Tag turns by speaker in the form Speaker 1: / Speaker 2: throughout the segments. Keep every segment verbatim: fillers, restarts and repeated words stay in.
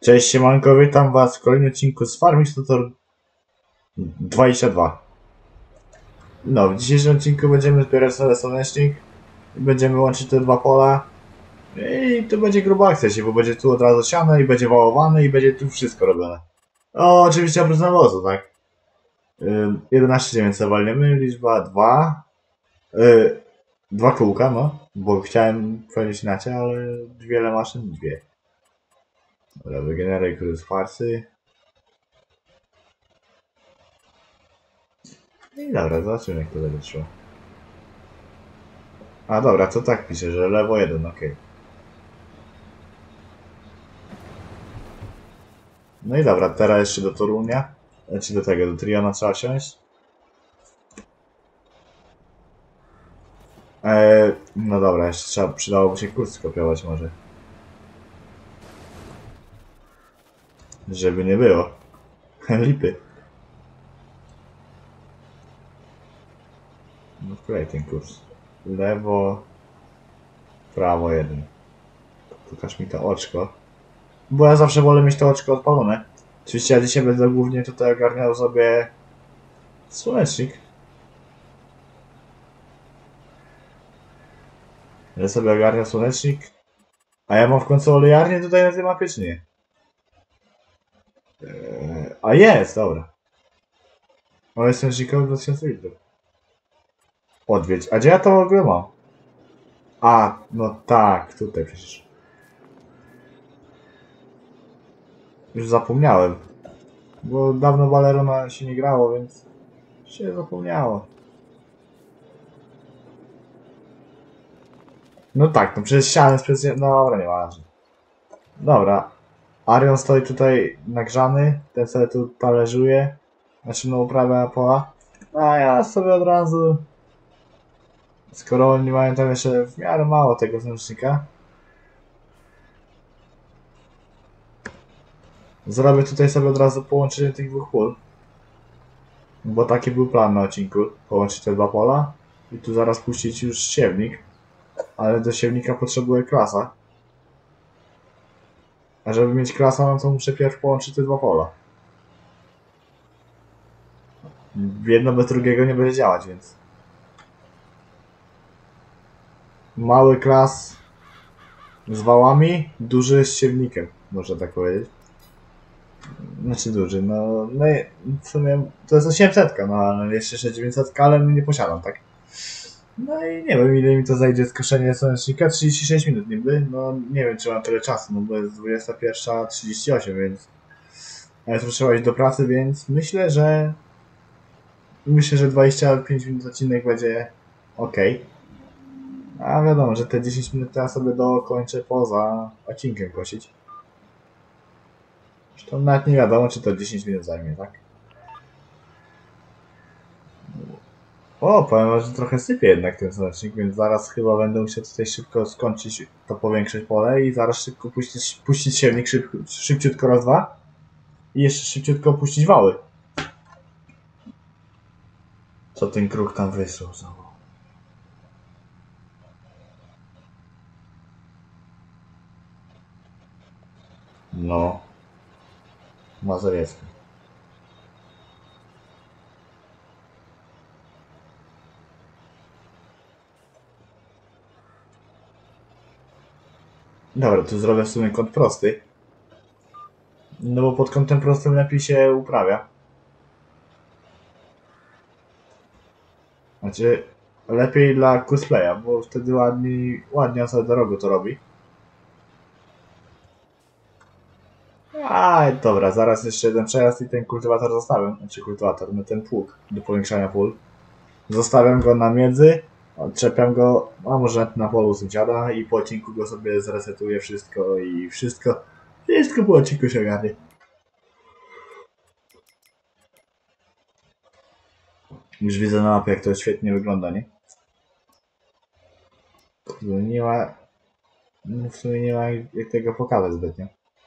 Speaker 1: Cześć siemanko, witam was w kolejnym odcinku z Farming Simulator dwadzieścia dwa. No, w dzisiejszym odcinku będziemy zbierać sobie słonecznik. Będziemy łączyć te dwa pola. I to będzie gruba akcja, bo będzie tu od razu siane i będzie wałowane i będzie tu wszystko robione. O, oczywiście oprócz nawozu, tak? Yy, jedenaście dziewięćset walniemy, liczba dwa. Yy, dwa kółka, no. Bo chciałem powiedzieć inaczej, ale wiele maszyn, dwie. Dobra, wygeneruj kurs farsy. I dobra, zobaczymy jak to będzie szło. A dobra, to tak pisze, że lewo jeden, ok. No i dobra, teraz jeszcze do Torunia. Znaczy do tego, do Triana trzeba wsiąść. Eee, no dobra, jeszcze trzeba, przydałoby się kurs skopiować może. Żeby nie było. Lipy. No wklej ten kurs. Lewo, prawo jeden. Pokaż mi to oczko. Bo ja zawsze wolę mieć to oczko odpalone. Oczywiście ja dzisiaj będę głównie tutaj ogarniał sobie słonecznik. Ja sobie ogarniam słonecznik. A ja mam w końcu olejarnię tutaj na tej mapie, czy nie? Eee, a jest, dobra. Olej słonecznikowy dwa tysiące litrów. Odwiedź. A gdzie ja to w ogóle mam? A, no tak, tutaj przecież. Już zapomniałem. Bo dawno Balerona się nie grało, więc się zapomniało. No tak, no przecież siałem specjalnie. No dobra, nieważne. Dobra. Arion stoi tutaj nagrzany. Ten sobie tu talerzuje. Znaczy no uprawia pola. A ja sobie od razu. Skoro oni mają tam jeszcze w miarę mało tego znacznika. Zrobię tutaj sobie od razu połączenie tych dwóch pól. Bo taki był plan na odcinku. Połączyć te dwa pola. I tu zaraz puścić już siewnik. Ale do siewnika potrzebuję klasa. A żeby mieć klasa, no to muszę pierw połączyć te dwa pola. Jedno bez drugiego nie będzie działać, więc... Mały klas z wałami, duży z siewnikiem, można tak powiedzieć. Znaczy duży, no, no w sumie to jest osiemset, no ale jeszcze dziewięćset, ale nie posiadam, tak? No i nie wiem ile mi to zajdzie skoszenie słonecznika, trzydzieści sześć minut niby, no nie wiem czy mam tyle czasu, no bo jest dwudziesta pierwsza trzydzieści osiem, więc... A ja muszę iść do pracy, więc myślę, że... Myślę, że dwadzieścia pięć minut odcinek będzie ok. A wiadomo, że te dziesięć minut to ja sobie dokończę poza odcinkiem kosić. Zresztą nawet nie wiadomo, czy to dziesięć minut zajmie, tak? O, powiem, że trochę sypie jednak ten słonecznik, więc zaraz chyba będę musiał tutaj szybko skończyć to powiększyć pole i zaraz szybko puścić, puścić siewnik szyb, szybciutko raz dwa i jeszcze szybciutko puścić wały. Co ten kruk tam wysłał znowu? No. Mazowiecki. Dobra, tu zrobię w sumie kąt prosty. No bo pod kątem prostym lepiej się uprawia. Znaczy, lepiej dla cosplaya, bo wtedy ładniej, ładnie on sobie do rogu to robi. Aj, dobra, zaraz jeszcze jeden przejazd i ten kultywator zostawiam. Znaczy kultywator, no ten pług do powiększania pól. Zostawiam go na miedzy, odczepiam go, a może na polu sąsiada i po odcinku go sobie zresetuję wszystko i wszystko, wszystko po odcinku się ogarnie. Już widzę na mapie jak to świetnie wygląda, nie? Nie ma, w sumie nie ma jak tego pokazać zbytnio.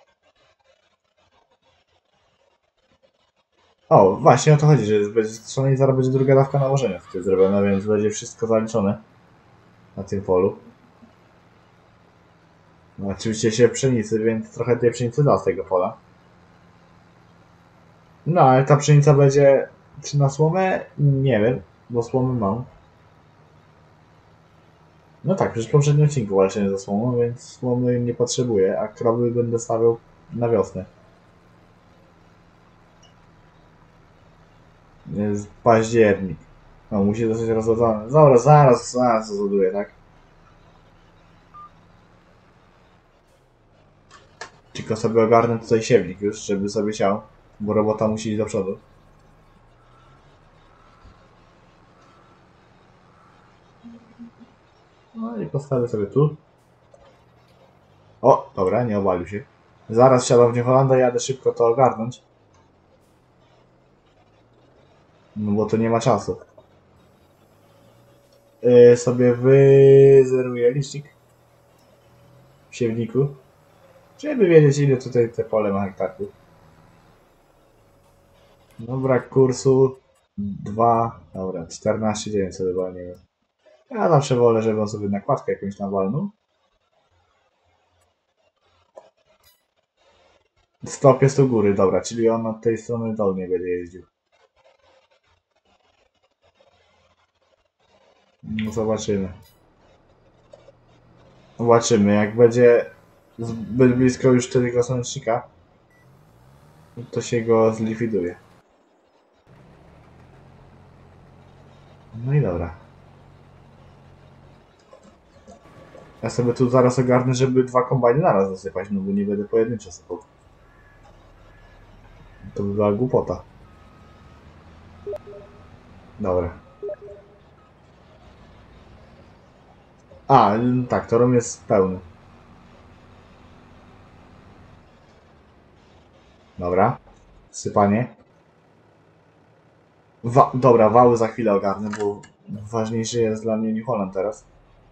Speaker 1: O, właśnie o to chodzi, że będzie strzelone i zaraz będzie druga dawka nałożenia tutaj zrobiona, więc będzie wszystko zaliczone na tym polu. No, oczywiście się pszenicy, więc trochę tej pszenicy da z tego pola. No, ale ta pszenica będzie... Czy na słomę? Nie wiem, bo słomy mam. No tak, przecież w poprzednim odcinku walczyłem ze słomą, więc słomy nie potrzebuję, a krowy będę stawiał na wiosnę. Jest październik. No, musi zostać rozsadzony. Dobra, zaraz, zaraz rozładuję, tak? Tylko sobie ogarnę tutaj siewnik już, żeby sobie siał, bo robota musi iść do przodu. No i postawię sobie tu. O, dobra, nie obalił się. Zaraz siadam w New Hollanda i jadę szybko to ogarnąć. No bo to nie ma czasu. Yy, sobie wyzeruję licznik w siewniku, żeby wiedzieć, ile tutaj te pole ma hektarków. No brak kursu dwa, dobra, czternaście dziewięć sobie walniemy. Ja zawsze wolę, żeby on sobie nakładkę jakąś nawalnął. Stop jest u góry, dobra, czyli on od tej strony dolnej będzie jeździł. No zobaczymy. Zobaczymy, jak będzie zbyt blisko już tego słonecznika, to się go zlikwiduje. No i dobra. Ja sobie tu zaraz ogarnę, żeby dwa kombajny naraz zasypać, no bo nie będę pojedynczo sypał. To by była głupota. Dobra. A, tak, torum jest pełny. Dobra. Sypanie. Wa dobra, wały za chwilę ogarnę, bo ważniejszy jest dla mnie New Holland teraz.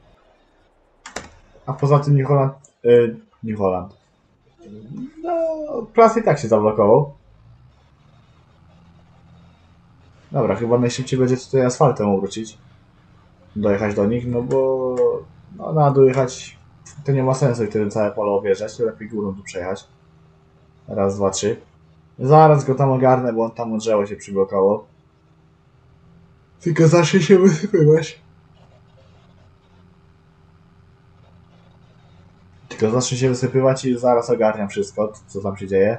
Speaker 1: A poza tym New Holland... Yy, New Holland. No, Plas i tak się zablokował. Dobra, chyba najszybciej będzie tutaj asfaltem obrócić. Dojechać do nich, no bo... No, na dół jechać to nie ma sensu i wtedy całe pole objeżdżać, lepiej górą tu przejechać. Raz, dwa, trzy. Zaraz go tam ogarnę, bo on tam od drzewa się przyblokował. Tylko zacznie się wysypywać. Tylko zacznie się wysypywać i zaraz ogarniam wszystko, co tam się dzieje.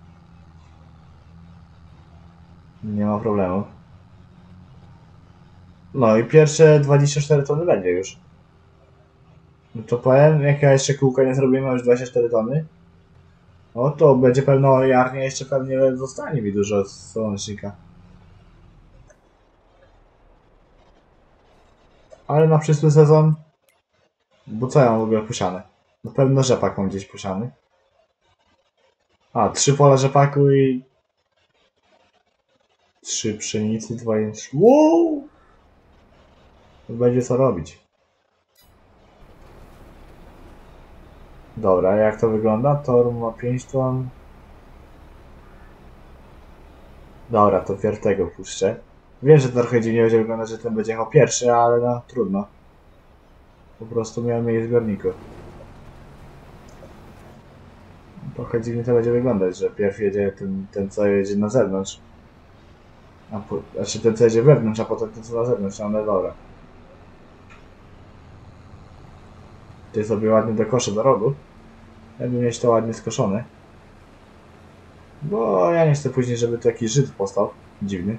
Speaker 1: Nie ma problemu. No i pierwsze dwadzieścia cztery tony będzie już. No to powiem, jak ja jeszcze kółka nie zrobimy, już dwadzieścia cztery tony. No to będzie pewno jarnie, jeszcze pewnie zostanie mi dużo z słonecznika. Ale na przyszły sezon... Bo co ja mam w ogóle posiane? Na pewno rzepak mam gdzieś posiany. A, trzy pola rzepaku i... Trzy pszenicy, dwa jęczmień. Wow! Będzie co robić. Dobra, jak to wygląda? Tor ma pięć ton. Dobra, to pierw tego puszczę. Wiem, że to trochę dziwnie będzie wyglądać, że ten będzie jechał pierwszy, ale no trudno. Po prostu miałem jej zbiorniku. Trochę dziwnie to będzie wyglądać, że pierw jedzie ten, ten co jedzie na zewnątrz. A po, znaczy ten co jedzie wewnątrz, a potem ten co na zewnątrz, ale dobra. Ty sobie ładnie do kosza do rogu. Jakby mieć to ładnie skoszone. Bo ja nie chcę później, żeby tu jakiś Żyd powstał. Dziwny.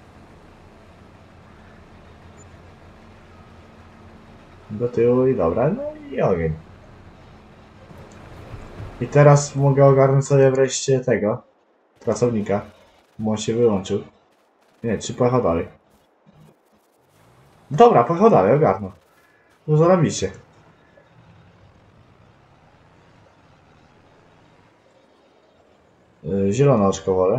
Speaker 1: Do tyłu i dobra, no i ogień. I teraz mogę ogarnąć sobie wreszcie tego pracownika, bo on się wyłączył. Nie, czy pojechał dalej? Dobra, pojechał dalej, ogarnął. No zarobiście. Yy, zielone oczko wolę.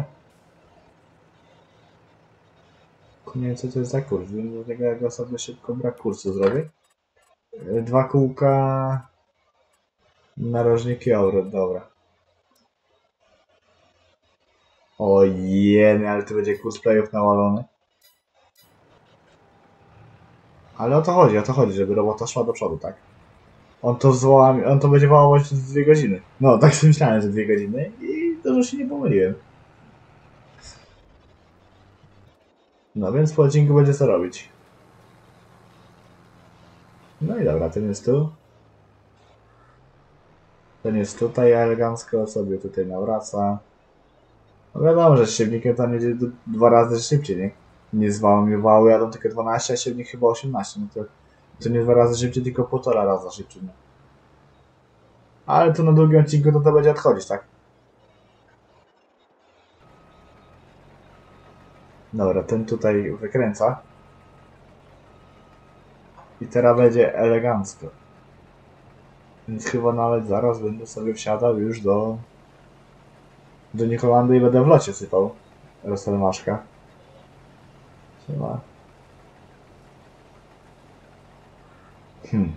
Speaker 1: Nie wiem co to jest za kurs, do tego jak ja sobie szybko brak kursu zrobię. Yy, dwa kółka... Narożniki euro, dobra. Ojej, ale to będzie kurs playów nawalony. Ale o to chodzi, o to chodzi, żeby robota szła do przodu, tak? On to zwoła, on to będzie wołał właśnie dwie godziny. No, tak sobie myślałem, że dwie godziny i dużo się nie pomyliłem. No więc po odcinku będzie co robić. No i dobra, ten jest tu. Ten jest tutaj elegancko, sobie tutaj nawraca. No wiadomo, że z siewnikiem tam jedzie dwa razy szybciej, nie? Nie z wałami, wały jadą tylko dwanaście, a siewnik chyba osiemnaście. No to, to nie dwa razy szybciej, tylko półtora raza szybciej. No. Ale to na drugim odcinku to, to będzie odchodzić, tak? Dobra, ten tutaj wykręca. I teraz będzie elegancko. Więc chyba nawet zaraz będę sobie wsiadał już do... do Niholandy i będę w locie sypał. Roselmaszka. Chyba. Hmm.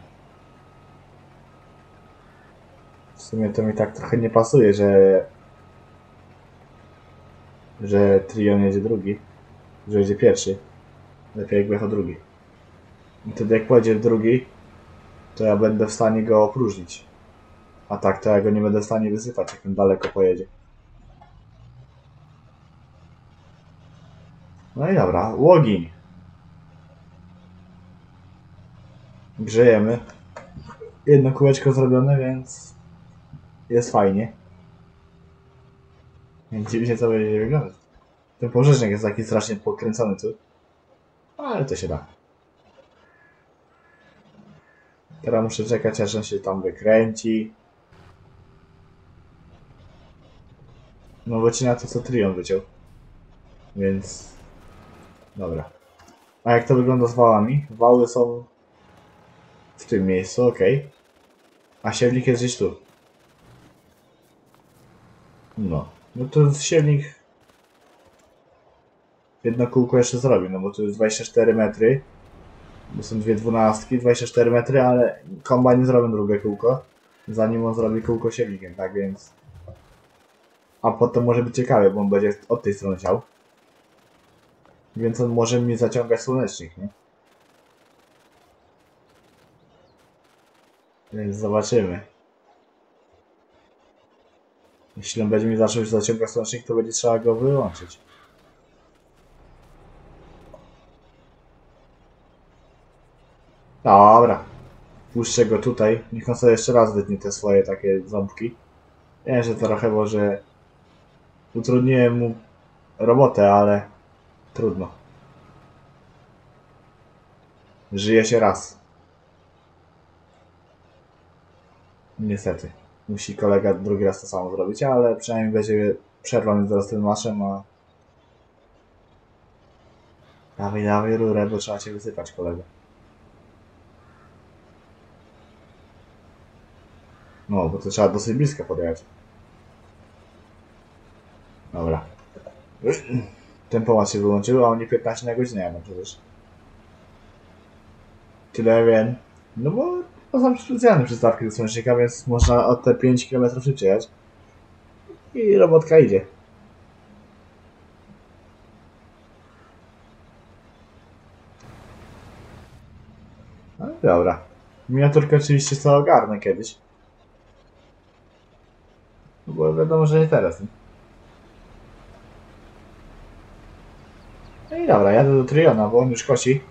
Speaker 1: W sumie to mi tak trochę nie pasuje, że... że Trion jedzie drugi. Że jedzie pierwszy. Lepiej jakby jechał drugi. I wtedy jak pojedzie drugi, to ja będę w stanie go opróżnić. A tak to ja go nie będę w stanie wysypać, jak on daleko pojedzie. No i dobra, łogiń. Grzejemy. Jedno kółeczko zrobione, więc jest fajnie. Nie dziwnie to będzie wyglądać. Ten porzecznik jest taki strasznie pokręcony tu. Ale to się da. Teraz muszę czekać, aż on się tam wykręci. No wycina to, co Trion wyciął. Więc... dobra. A jak to wygląda z wałami? Wały są... w tym miejscu, ok. A siewnik jest gdzieś tu. No. No to siewnik... jedno kółko jeszcze zrobi, no bo to jest dwadzieścia cztery metry. Bo są dwie dwunastki, dwadzieścia cztery metry, ale kombajn zrobi drugie kółko. Zanim on zrobi kółko siewnikiem, tak więc... a potem może być ciekawe, bo on będzie od tej strony chciał. Więc on może mi zaciągać słonecznik, nie? Więc zobaczymy. Jeśli on będzie mi zaczął zaciągać słonecznik, to będzie trzeba go wyłączyć. Dobra. Puszczę go tutaj. Niech on sobie jeszcze raz wytnie te swoje takie ząbki. Wiem, że trochę może utrudniłem mu robotę, ale trudno. Żyje się raz. Niestety. Musi kolega drugi raz to samo zrobić, ale przynajmniej będzie przerwa między Roselmaszem a... Dawaj, dawaj rurę, bo trzeba cię wysypać, kolego. No, bo to trzeba dosyć blisko podjechać. Dobra. Tempomat się wyłączył, a oni piętnaście na godzinę jadą przecież. Tyle wiem. No bo to są specjalne przystawki do słonecznika, więc można o te pięć kilometrów szybciej jechać. I robotka idzie. No dobra. Miniaturkę oczywiście sobie ogarnę kiedyś. No bo wiadomo, że nie teraz. Nie? No i dobra, jadę do Triona, bo on już kosi.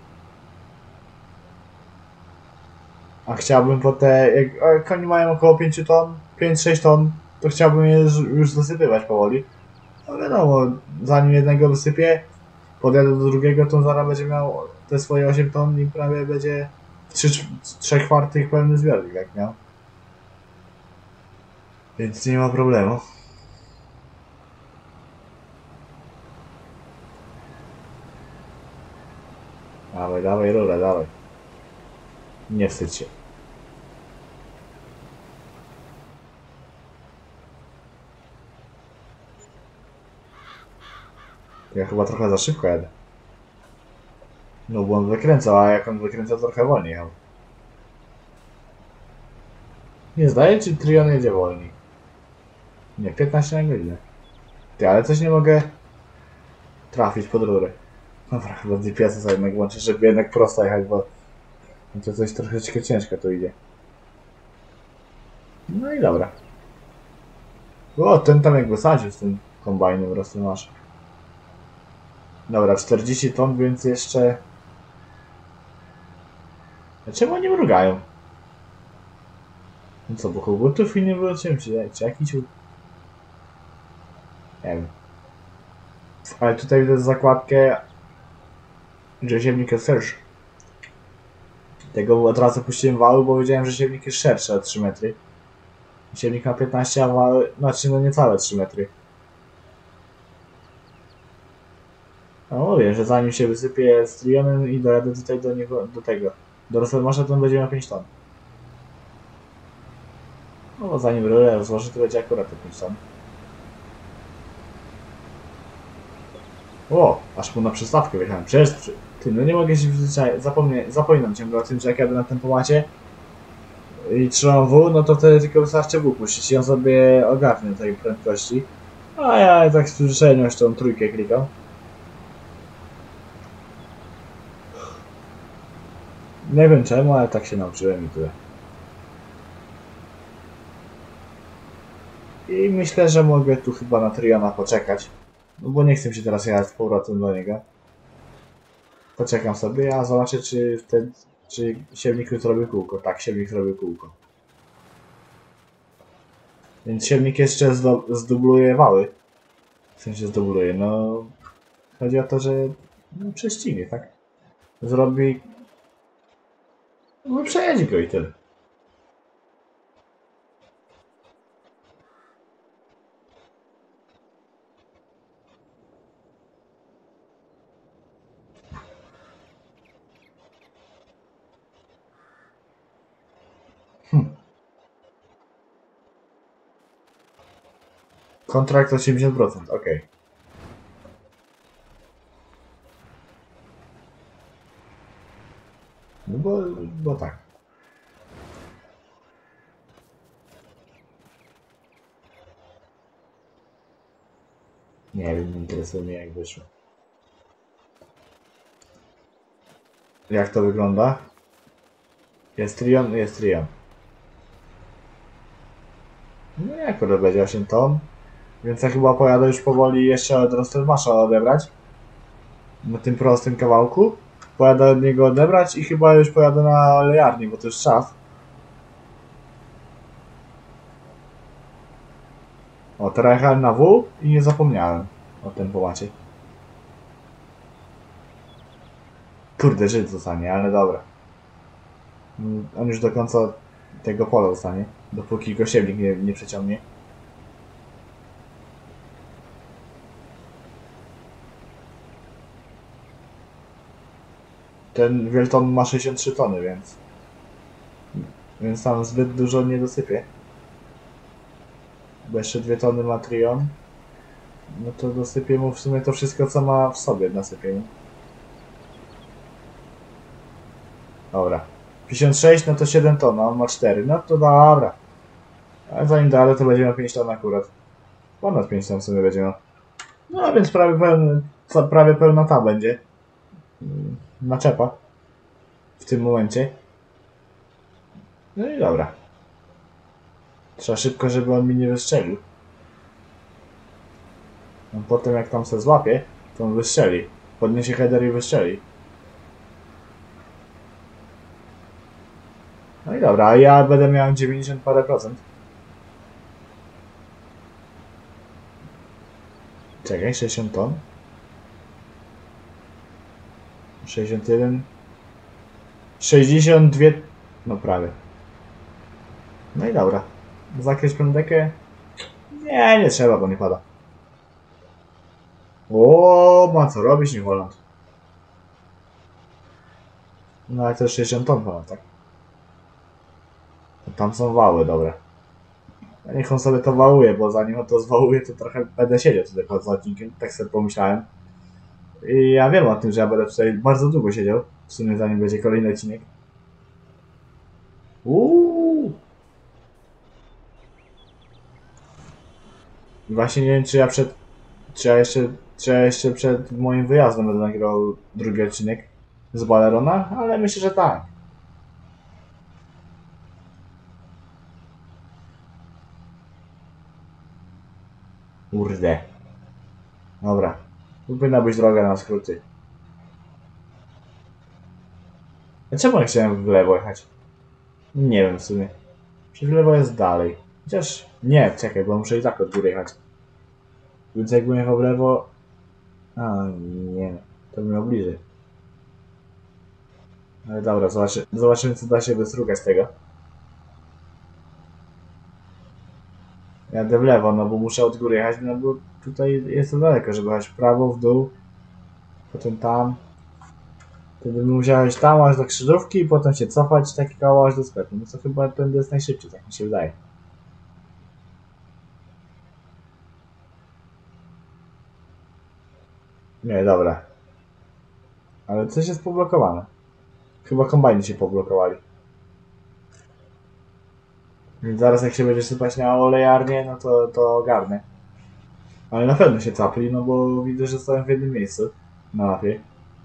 Speaker 1: A chciałbym po te... Jak, jak oni mają około pięć ton, pięć sześć ton, to chciałbym je już zasypywać powoli. No wiadomo, zanim jednego wysypię, podjadę do drugiego, to on zaraz będzie miał te swoje osiem ton i prawie będzie w trzy czwartych pełny zbiornik, jak miał. Więc nie ma problemu. Dawaj, dawaj rurę, dawaj. Nie wstydź się. Ja chyba trochę za szybko jadę. No bo on wykręcał, a jak on wykręcał, trochę wolniej jechał. Nie zdaje, czy Trion jedzie wolniej? Nie, piętnaście na godzinę. Ty, ale coś nie mogę trafić pod rurę. Dobra, chyba G P S-a sobie jednak włączę, żeby jednak prosto jechać, bo to coś troszeczkę ciężko tu idzie. No i dobra. O, ten tam jak wysadził z tym kombajnem roztłumacz. Dobra, czterdzieści ton, więc jeszcze... Czemu oni mrugają? No co, bo kogutów i nie było czym, czy, czy jakiś... Nie wiem. Ale tutaj widzę zakładkę, że ziemnik jest szerszy. Tego od razu puściłem wały, bo wiedziałem, że ziemnik jest szerszy o trzy metry. Ziemnik ma piętnaście, a wały, znaczy no niecałe trzy metry. No mówię, że zanim się wysypie z trionem i dojadę tutaj do niego, do tego, do rozformasza, to on będzie miał pięć ton. No bo zanim rurę rozłożę, to będzie akurat te pięć ton. O, aż mu na przystawkę wjechałem. Przecież, ty, no nie mogę się przyzwyczaić, zapomnę, zapominam ciągle o tym, że jak jadę na tempomacie i trzymam W, no to wtedy tylko wystarczy W puścić i on sobie ogarnie tej prędkości. A ja tak z przyzwyczajonością trójkę klikam. Nie wiem czemu, ale tak się nauczyłem i tyle. I myślę, że mogę tu chyba na Triona poczekać. No bo nie chcę się teraz jechać z powrotem do niego. Poczekam sobie, a zobaczę czy wtedy, czy siewnik zrobił kółko. Tak, siewnik zrobił kółko. Więc siewnik jeszcze zdo, zdubluje wały. W sensie zdubluje, no... Chodzi o to, że... No, prześcignie, tak? Zrobi... No przejedzie go i tyle. Hm. Kontrakt osiemdziesiąt procent, ok. No bo, bo tak. Nie wiem, nie interesuje mnie jak wyszło. Jak to wygląda? Jest Trion? Jest Trion. No jak akurat będzie osiem ton. Więc ja chyba pojadę już powoli jeszcze od Rostelmasza odebrać. Na tym prostym kawałku. Pojadę od niego odebrać i chyba już pojadę na olejarni, bo to już czas. O, teraz jechałem na W i nie zapomniałem o tempomacie. Kurde, Żyd zostanie, ale dobra. On już do końca tego pola zostanie, dopóki go siewnik nie, nie przeciągnie. Ten Wielton ma sześćdziesiąt trzy tony, więc... Więc tam zbyt dużo nie dosypie. Bo jeszcze dwie tony ma Trion. No to dosypie mu w sumie to wszystko, co ma w sobie na sypieniu. Dobra. pięćdziesiąt sześć, no to siedem ton, a on ma cztery. No to dobra. Ale zanim dalej, to będzie miał pięć ton akurat. Ponad pięć ton w sumie będzie miał. No więc prawie, pełny, prawie pełna ta będzie. Naczepa. W tym momencie. No i dobra. Trzeba szybko, żeby on mi nie wystrzelił. No potem jak tam se złapie, to on wystrzeli. Podniesie header i wystrzeli. No i dobra, a ja będę miał dziewięćdziesiąt parę procent. Czekaj, sześćdziesiąt ton. sześćdziesiąt jeden. sześćdziesiąt dwa. No prawie. No i dobra. Zakryć prądekę? Nie, nie trzeba, bo nie pada. O, ma co robić, New Holland. No ale to jest sześćdziesiąt ton ponad, tak? Tam są wały, dobra. A niech on sobie to wałuje, bo zanim on to zwałuje, to trochę będę siedział tutaj pod odcinkiem, tak sobie pomyślałem. I ja wiem o tym, że ja będę tutaj bardzo długo siedział, w sumie zanim będzie kolejny odcinek. Uuu. Właśnie nie wiem, czy ja przed... Czy ja jeszcze... Czy ja jeszcze przed moim wyjazdem będę nagrywał drugi odcinek z Balerona, ale myślę, że tak. Kurde. Dobra. Tu powinna być droga na skróty. A czemu ja chciałem w lewo jechać? Nie wiem w sumie. Przecież w lewo jest dalej. Chociaż... Nie, czekaj, bo muszę i tak od góry jechać. Więc jakbym jechał w lewo... A, nie. To bym miał bliżej. Ale dobra, zobaczy, zobaczymy co da się wystrugać z tego. Jadę w lewo, no bo muszę od góry jechać, no bo tutaj jest to daleko, żeby jechać w prawo, w dół. Potem tam. Wtedy bym musiał jechać tam aż do krzyżówki i potem się cofać taki kawał aż do sklepu. No to chyba ten jest najszybciej, tak mi się wydaje. Nie, dobra. Ale coś jest poblokowane. Chyba kombajny się poblokowali. Więc zaraz jak się będzie sypać na olejarnię, no to, to ogarnę. Ale na pewno się capli, no bo widzę, że stoją w jednym miejscu na mapie.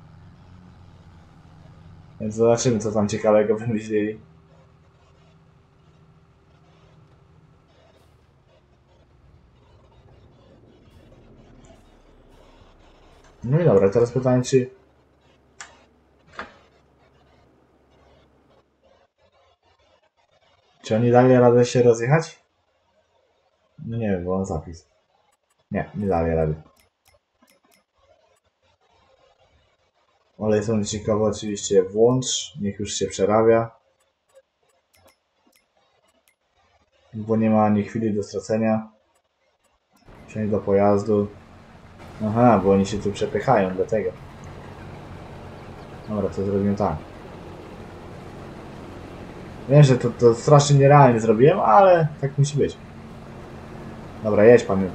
Speaker 1: Więc zobaczymy co tam ciekawego wymyślili. No i dobra, teraz pytanie czy... Czy oni dali radę się rozjechać? No nie wiem, bo mam zapis. Nie, nie dali rady. Olej słonecznikowy oczywiście włącz, niech już się przerabia. Bo nie ma ani chwili do stracenia. Przejdź do pojazdu. Aha, bo oni się tu przepychają, dlatego. Dobra, to zrobimy tak. Wiem, że to, to strasznie nierealnie zrobiłem, ale tak musi być. Dobra, jedź pan.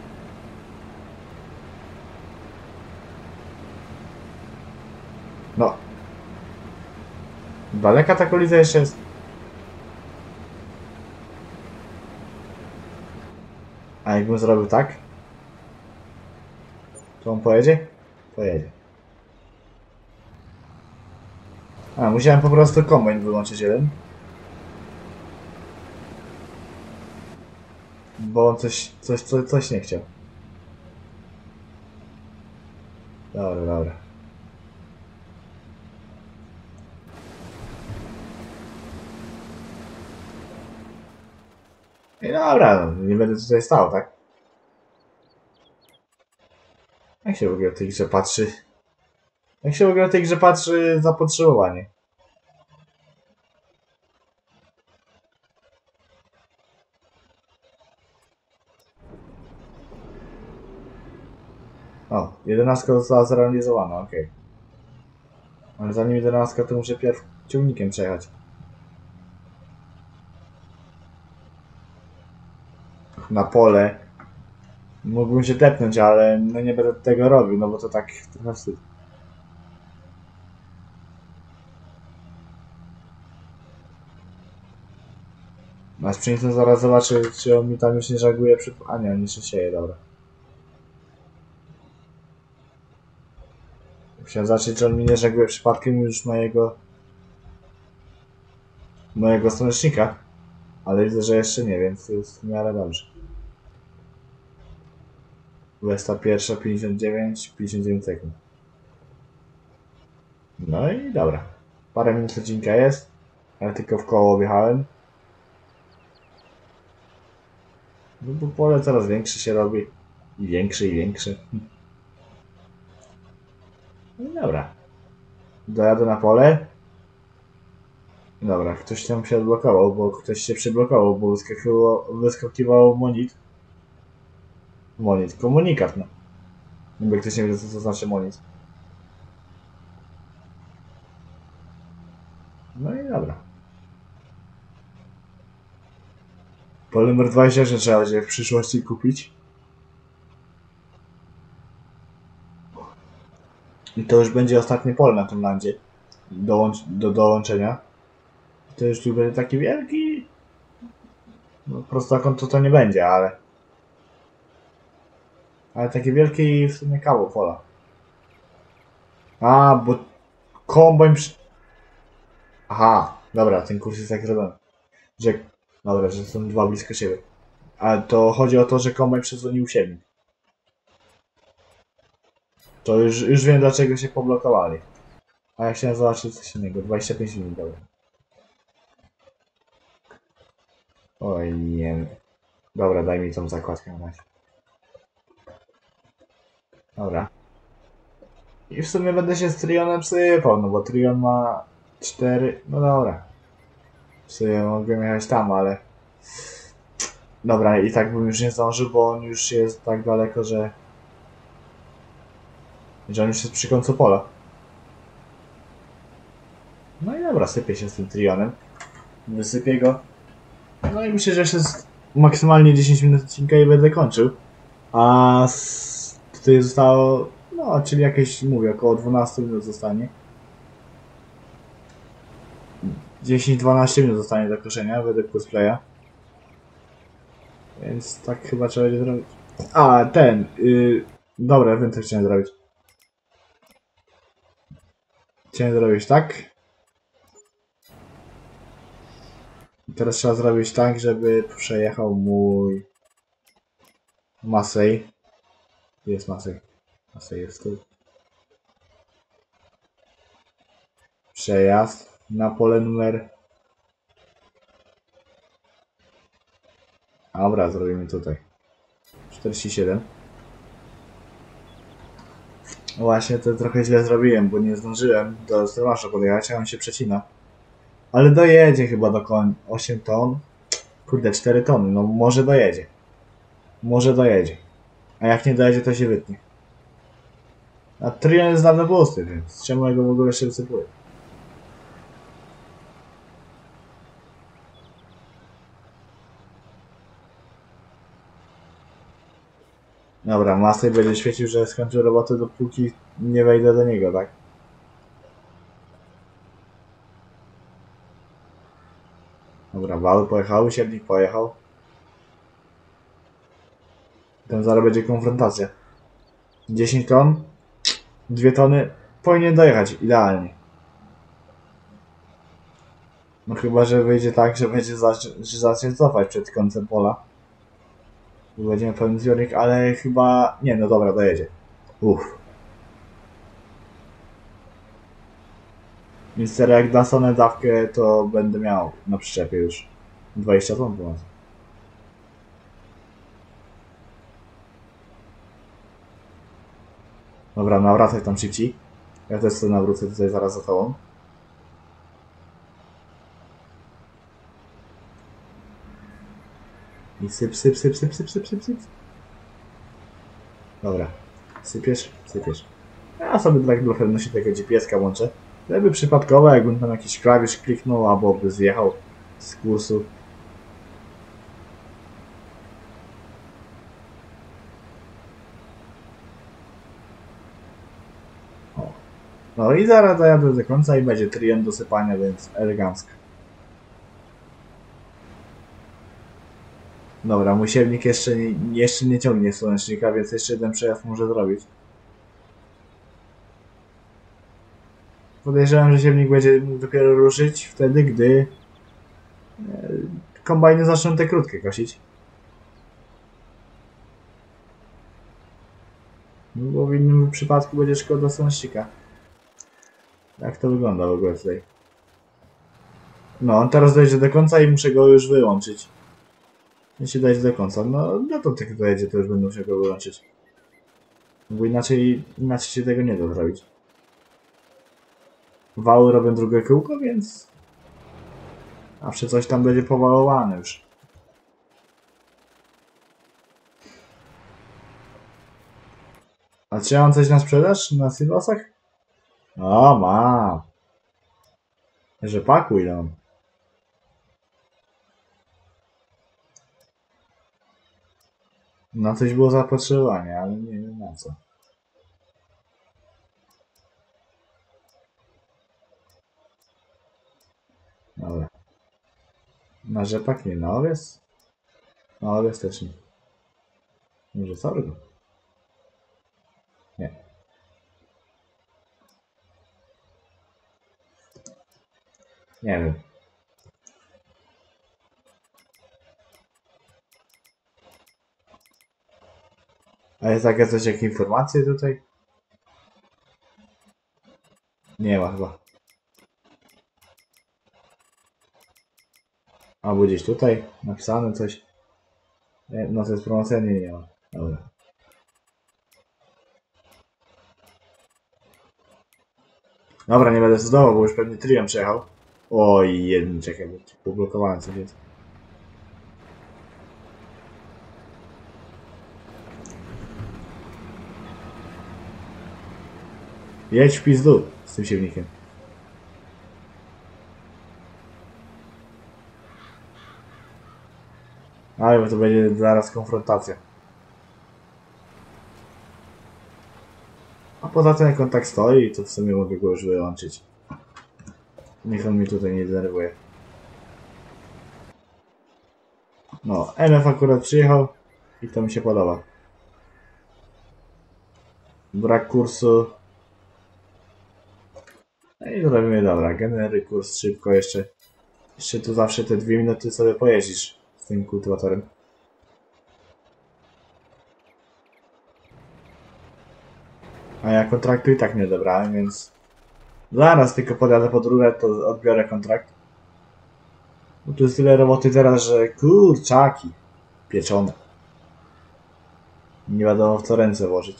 Speaker 1: No. Daleka ta kolizja jeszcze jest. A jakbym zrobił tak? To on pojedzie? Pojedzie. A, musiałem po prostu kombajn wyłączyć jeden. Bo on coś, coś, coś, coś nie chciał. Dobra, dobra. I dobra, nie będę tutaj stał, tak? Jak się w ogóle w tej grze patrzy? Jak się w ogóle w tej grze patrzy zapotrzebowanie? O, jedenastka została zrealizowana, okej. Okay. Ale zanim jedenastka to muszę pierw ciągnikiem przejechać. Na pole. Mógłbym się tepnąć, ale no nie będę tego robił, no bo to tak trochę wstyd. Nasz przyniosę zaraz zobaczy, czy on mi tam już nie żaguje przy... A nie, on jeszcze sieje, dobra. Musiałem zobaczyć, czy on mi nie żaguje przypadkiem już mojego... mojego słonecznika. Ale widzę, że jeszcze nie, więc to jest w miarę dobrze. Westa pierwsza, pięćdziesiąt dziewięć, pięćdziesiąt dziewięć sekund. No i dobra. Parę minut odcinka jest, ale tylko w koło objechałem. No bo pole coraz większe się robi. I większy, i większy. No i dobra. Dojadę na pole. Dobra, ktoś tam się odblokował, bo ktoś się przyblokował, bo wyskakiwał, wyskakiwał monit. Monit, komunikat, no. Jakby ktoś nie wie, co to znaczy monit. No i dobra. Polymer dwadzieścia osiem trzeba będzie w przyszłości kupić. I to już będzie ostatnie pole na tym landzie. Dołącz, do dołączenia. To już tu będzie taki wielki... No prostokąt to to nie będzie, ale... Ale taki wielki w sumie kawał pola. A, bo... Kombajn przy... Aha, dobra, ten kurs jest tak zrobiony. Że... Dobra, że są dwa blisko siebie. A to chodzi o to, że kombajn przedzwonił siewnik. To już, już wiem, dlaczego się poblokowali. A ja chciałem zobaczyć coś innego. dwadzieścia pięć minut, dobra. Oj, nie. Dobra, daj mi tą zakładkę na razie. Dobra. I w sumie będę się z Trionem sypał, no bo Trion ma cztery. No dobra. W sumie mogę jechać tam, ale... Dobra, i tak bym już nie zdążył, bo on już jest tak daleko, że... Że on już jest przy końcu pola. No i dobra, sypię się z tym Trionem. Wysypię go. No i myślę, że jeszcze jest maksymalnie dziesięć minut odcinka i będę kończył. A z... tutaj zostało... No, czyli jakieś, mówię, około dwanaście minut zostanie. dziesięć dwanaście minut zostanie do koszenia według cosplaya. Więc tak chyba trzeba będzie zrobić. A, ten. Yy, dobra, wiem co chciałem zrobić. Chciałem zrobić tak. Teraz trzeba zrobić tak, żeby przejechał mój Masej. Jest Masej. Masej jest tu. Przejazd na pole numer... Dobra, zrobimy tutaj. czterdzieści siedem. Właśnie to trochę źle zrobiłem, bo nie zdążyłem do Stelmasza podjechać, a on się przecina. Ale dojedzie chyba do koń. osiem ton. Kurde, cztery tony. No może dojedzie. Może dojedzie. A jak nie dojedzie, to się wytnie. A Trion jest dawno pusty, więc czemu ja go w ogóle jeszcze wysypuję? Dobra, Masej będzie świecił, że skończył robotę, dopóki nie wejdę do niego, tak? Dobra, wały pojechały, siewnik pojechał. Ten zaraz będzie konfrontacja. dziesięć ton, dwie tony, powinien dojechać idealnie. No chyba, że wyjdzie tak, że będzie zacznie, że zacznie cofać przed końcem pola. Bo będziemy pełny zbiornik, ale chyba... Nie, no dobra, dojedzie. Uff. Więc teraz jak da Sonę dawkę, to będę miał na przyczepie już dwadzieścia ton ponad. Dobra, nawracaj tam szybciej. Ja też sobie nawrócę tutaj zaraz za tobą. I syp, syp, syp, syp, syp, syp, syp, syp. Dobra. Sypiesz? Sypiesz. Ja sobie tak dla pewności tego G P S-ka włączę. Żeby przypadkowo, jakbym tam jakiś klawisz kliknął, albo by zjechał z kursu. O. No i zaraz dojadę do końca i będzie Trion do sypania, więc elegancko. Dobra, mój siewnik jeszcze nie, jeszcze nie ciągnie słonecznika, więc jeszcze jeden przejazd może zrobić. Podejrzewam, że siewnik będzie mógł dopiero ruszyć wtedy, gdy e, kombajny zaczną te krótkie kosić. No bo w innym przypadku będzie szkoda słonecznika. Jak to wygląda w ogóle tutaj? No, on teraz dojdzie do końca i muszę go już wyłączyć. Jeśli dojdzie do końca, no, no to jak dojedzie, to już będę musiał go wyłączyć. Bo inaczej, inaczej się tego nie da zrobić. Wały robią drugie kółko, więc... Zawsze coś tam będzie powalowane już. A czy ja mam coś na sprzedaż na silosach? O, mam. Rzepaku ile mam. Na coś było zapotrzebowanie, ale nie wiem na co. Dobra. Na rzepak nie, na owiec? Na owiec też nie. Może sorgo? Nie. Nie wiem. A jest takie coś jak informacje tutaj? Nie ma chyba. Albo gdzieś tutaj napisane coś. Nie, no to jest promocja, nie, nie ma. Dobra. Dobra, nie będę zdawał, bo już pewnie Trion przejechał. Oj, jeden, czekaj, bo poblokowałem coś jest. Jedź w pizdu z tym siewnikiem. Ale bo to będzie zaraz konfrontacja. A poza tym jak on tak stoi, to w sumie mogę go już wyłączyć. Niech on mi tutaj nie denerwuje. No, M F akurat przyjechał i to mi się podoba. Brak kursu. No i zrobimy dobra. Generuj kurs szybko jeszcze. Jeszcze tu zawsze te dwie minuty sobie pojeździsz z tym kultywatorem. A ja kontraktu i tak nie odebrałem, więc zaraz tylko podjadę pod rurę, to odbiorę kontrakt. Bo tu jest tyle roboty teraz, że kurczaki pieczone. Nie wiadomo w co ręce włożyć.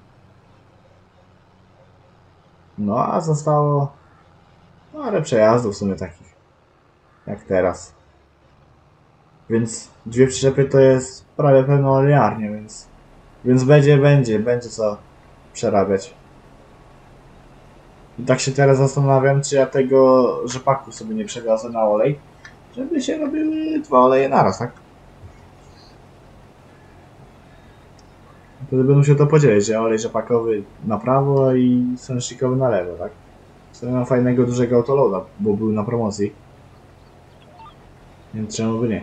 Speaker 1: No a zostało parę przejazdów w sumie takich. Jak teraz. Więc dwie przyczepy to jest prawie pełnolinearnie, więc... Więc będzie, będzie, będzie co przerabiać. I tak się teraz zastanawiam, czy ja tego rzepaku sobie nie przewiozę na olej, żeby się robiły dwa oleje naraz, tak? Wtedy będę musiał to podzielić, że olej rzepakowy na prawo i sąsznikowy na lewo, tak? Wtedy mam fajnego, dużego autoloada, bo był na promocji. Więc czemu by nie?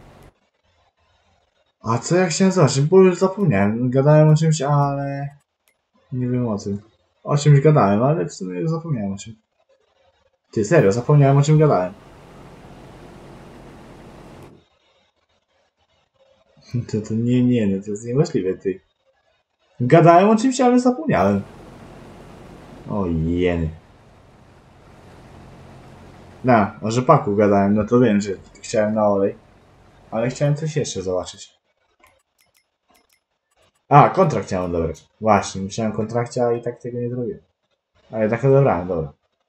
Speaker 1: A co ja chciałem zobaczyć? Bo już zapomniałem. Gadałem o czymś, ale... Nie wiem o czym. O czymś gadałem, ale w sumie już zapomniałem o czym. Ty, serio, zapomniałem o czym gadałem. To, to nie, nie, no to jest niemożliwe, ty. Gadałem o czymś, ale zapomniałem. O jeny. No, o rzepaku gadałem, no to wiem, że chciałem na olej. Ale chciałem coś jeszcze zobaczyć. A, kontrakt chciałem odebrać. Właśnie, myślałem o kontrakcie, a i tak tego nie zrobiłem. Ale tak odebrałem, dobra.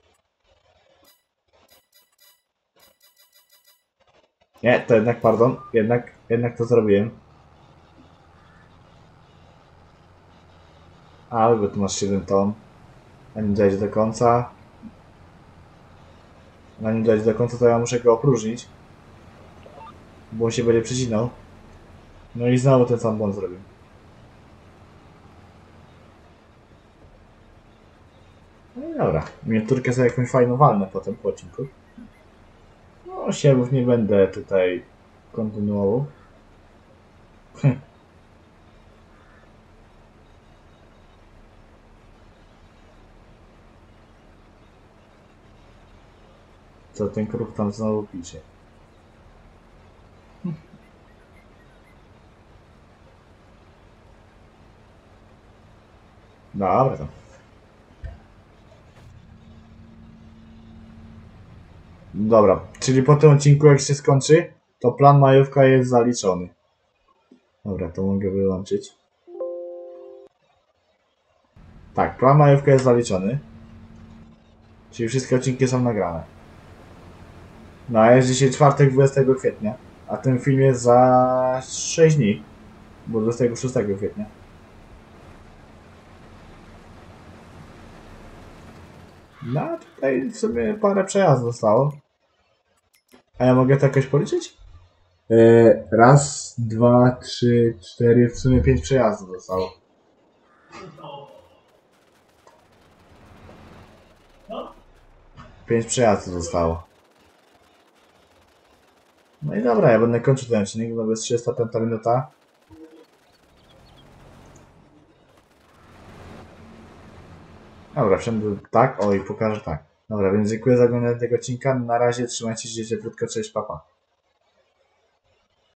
Speaker 1: Nie, to jednak, pardon, jednak, jednak to zrobiłem. A, bo tu masz siedem ton. Zanim dojdzie do końca. Zanim dojdzie do końca, to ja muszę go opróżnić. Bo on się będzie przecinał. No i znowu ten sam błąd zrobił. No i dobra. Miniaturkę sobie jakąś fajną walnę potem po odcinku. No, siewów nie będę tutaj kontynuował. Co ten kruk tam znowu pisze. Dobra to. Dobra, czyli po tym odcinku jak się skończy, to plan majówka jest zaliczony. Dobra, to mogę wyłączyć. Tak, plan majówka jest zaliczony. Czyli wszystkie odcinki są nagrane. No a jest dzisiaj czwartek dwudziestego kwietnia, a ten film jest za sześć dni, bo dwudziestego szóstego kwietnia. No a tutaj w sumie parę przejazdów zostało. A ja mogę to jakoś policzyć? Yy, raz, dwa, trzy, cztery, w sumie pięć przejazdów zostało. Pięć przejazdów zostało. No i dobra, ja będę kończył ten odcinek, bo jest trzydziesta piąta minuta. Dobra, wsiądę tak, o i pokażę tak. Dobra, więc dziękuję za oglądanie tego odcinka. Na razie trzymajcie się cieplutko, cześć, papa.